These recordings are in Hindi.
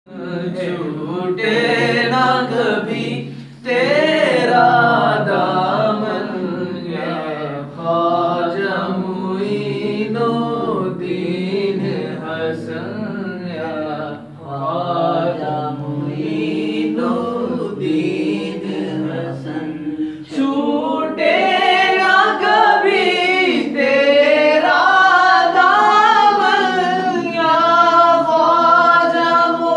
छूटे ना कभी तेरा दामन या ख्वाजा मुईनुद्दीन हसन या ख्वाजा मुईनुद्दीन हसन। छूटे ना कभी तेरा दामन या ख्वाजा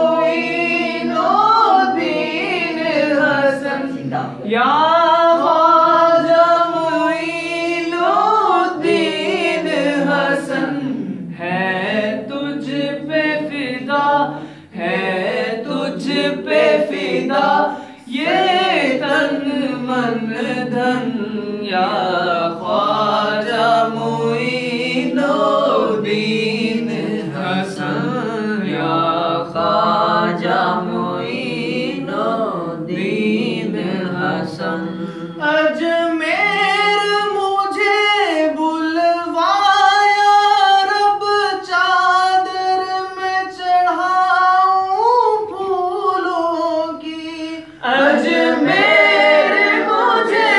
मुईनुद्दीन हसन या ख्वाजा मुईनुद्दीन हसन। है तुझ पे फिदा, है तुझ पे फिदा ये तन मन धन या ख्वाजा मुईनुद्दीन हसन या ख्वाजा मुईनुद्दीन हसन। अजमेर मुझे बुलवाया रब चादर में चढ़ाऊं फूलों की। अजमेर मुझे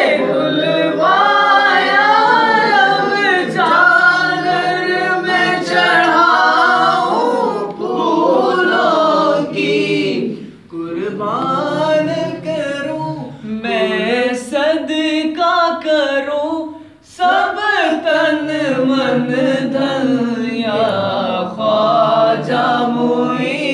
बुलवाया रब चादर में चढ़ाऊं फूलों की। कुर्बान करूं मैं सदका करूं सब तन मन धन या ख्वाजा मुईनुद्दीन